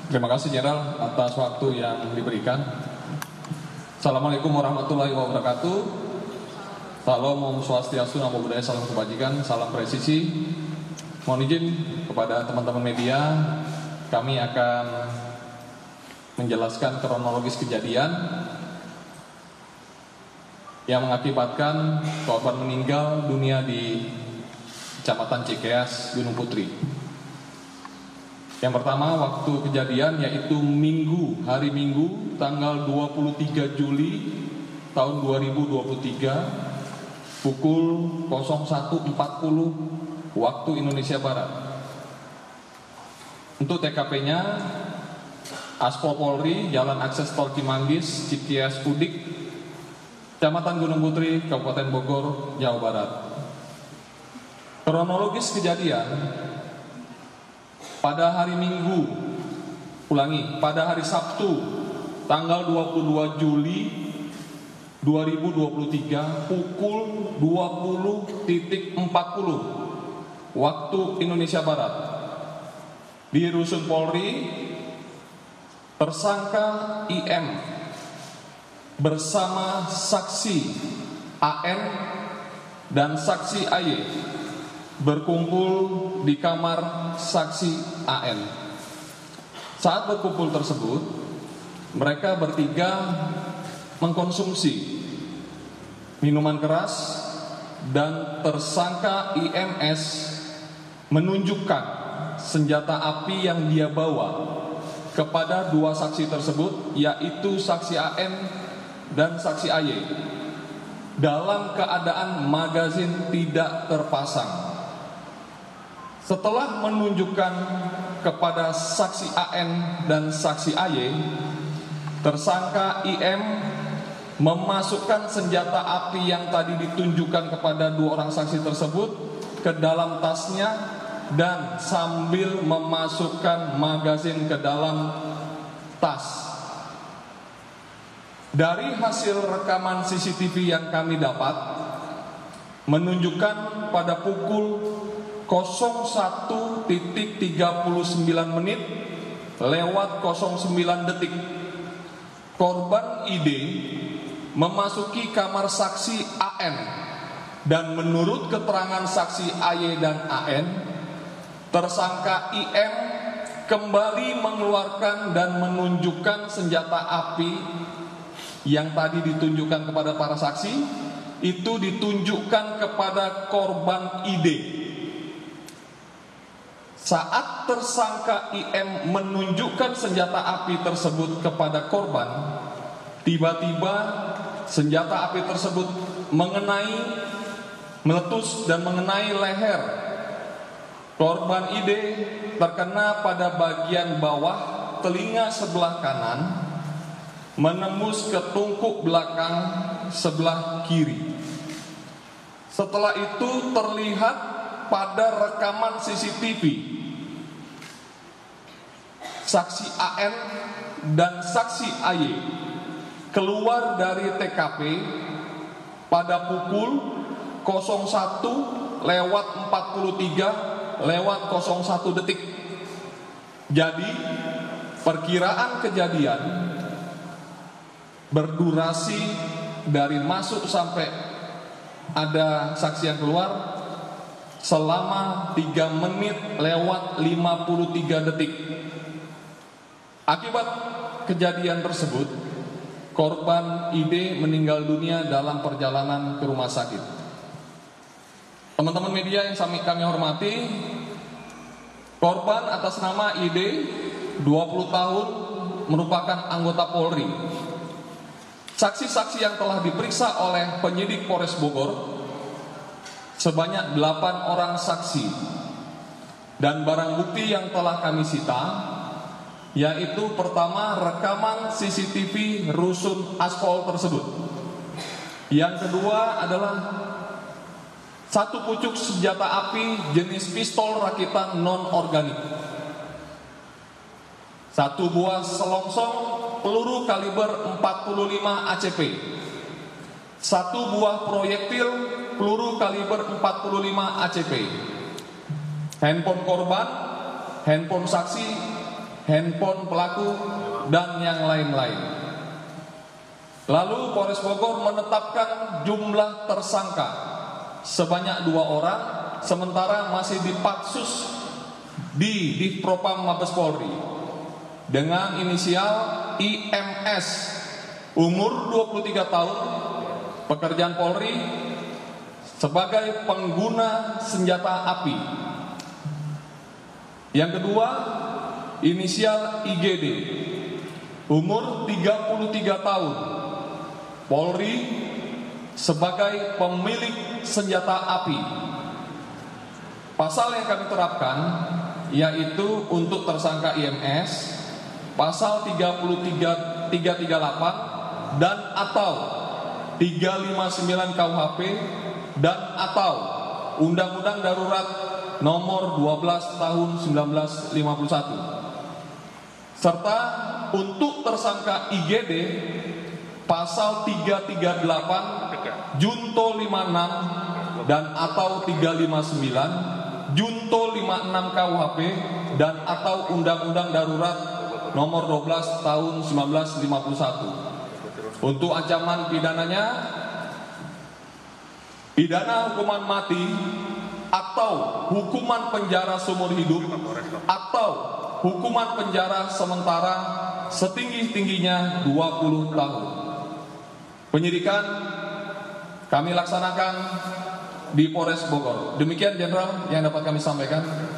Terima kasih Jenderal atas waktu yang diberikan. Assalamualaikum warahmatullahi wabarakatuh. Salam Om Swastiastu, Namo Buddhaya, salam kebajikan, salam presisi. Mohon izin kepada teman-teman media, kami akan menjelaskan kronologis kejadian yang mengakibatkan korban meninggal dunia di Kecamatan Cikeas, Gunung Putri. Yang pertama, waktu kejadian yaitu hari Minggu, tanggal 23 Juli tahun 2023, pukul 01.40 waktu Indonesia Barat. Untuk TKP-nya, Aspol Polri, Jalan Akses Tol Cimanggis, Cikeas Udik, Kecamatan Gunung Putri, Kabupaten Bogor, Jawa Barat. Kronologis kejadian, pada hari Sabtu, tanggal 22 Juli 2023, pukul 20.40 waktu Indonesia Barat, di Rusun Polri, tersangka IM bersama saksi AN dan saksi AY berkumpul di kamar saksi AN. Saat berkumpul tersebut, mereka bertiga mengkonsumsi minuman keras dan tersangka IMS menunjukkan senjata api yang dia bawa kepada dua saksi tersebut, yaitu saksi AN dan saksi AY, dalam keadaan magazin tidak terpasang. Setelah menunjukkan kepada saksi AN dan saksi AY, tersangka IM memasukkan senjata api yang tadi ditunjukkan kepada dua orang saksi tersebut ke dalam tasnya dan sambil memasukkan magazin ke dalam tas. Dari hasil rekaman CCTV yang kami dapat menunjukkan pada pukul 01.39 menit lewat 09 detik, korban ID memasuki kamar saksi AN, dan menurut keterangan saksi AY dan AN, tersangka IM kembali mengeluarkan dan menunjukkan senjata api yang tadi ditunjukkan kepada para saksi, itu ditunjukkan kepada korban ID. Saat tersangka IM menunjukkan senjata api tersebut kepada korban, tiba-tiba senjata api tersebut meletus dan mengenai leher korban ID, terkena pada bagian bawah telinga sebelah kanan, menembus ke tungku belakang sebelah kiri. Setelah itu terlihat pada rekaman CCTV, saksi AN dan saksi AY keluar dari TKP pada pukul 01.43 detik. Jadi perkiraan kejadian berdurasi dari masuk sampai ada saksi yang keluar selama 3 menit lewat 53 detik. Akibat kejadian tersebut, korban ID meninggal dunia dalam perjalanan ke rumah sakit. Teman-teman media yang kami hormati, korban atas nama ID 20 tahun merupakan anggota Polri. Saksi-saksi yang telah diperiksa oleh penyidik Polres Bogor sebanyak 8 orang saksi, dan barang bukti yang telah kami sita yaitu pertama, rekaman CCTV rusun Aspol tersebut. Yang kedua adalah satu pucuk senjata api jenis pistol rakitan non-organik, satu buah selongsong peluru kaliber 45 ACP, satu buah proyektil peluru kaliber 45 ACP, handphone korban, handphone saksi, handphone pelaku, dan yang lain-lain. Lalu Polres Bogor menetapkan jumlah tersangka sebanyak 2 orang, sementara masih dipatsus di Divpropam Mabes Polri dengan inisial IMS, umur 23 tahun, pekerjaan Polri sebagai pengguna senjata api. Yang kedua, inisial IGD, umur 33 tahun, Polri sebagai pemilik senjata api. Pasal yang kami terapkan yaitu untuk tersangka IMS, pasal 338 dan atau 359 KUHP dan atau Undang-Undang Darurat Nomor 12 Tahun 1951. Serta untuk tersangka IGD pasal 338 Junto 56 dan atau 359 Junto 56 KUHP dan atau Undang-Undang Darurat Nomor 12 Tahun 1951. Untuk ancaman pidananya, pidana hukuman mati atau hukuman penjara seumur hidup atau hukuman penjara sementara setinggi-tingginya 20 tahun. Penyidikan kami laksanakan di Polres Bogor. Demikian Jenderal yang dapat kami sampaikan.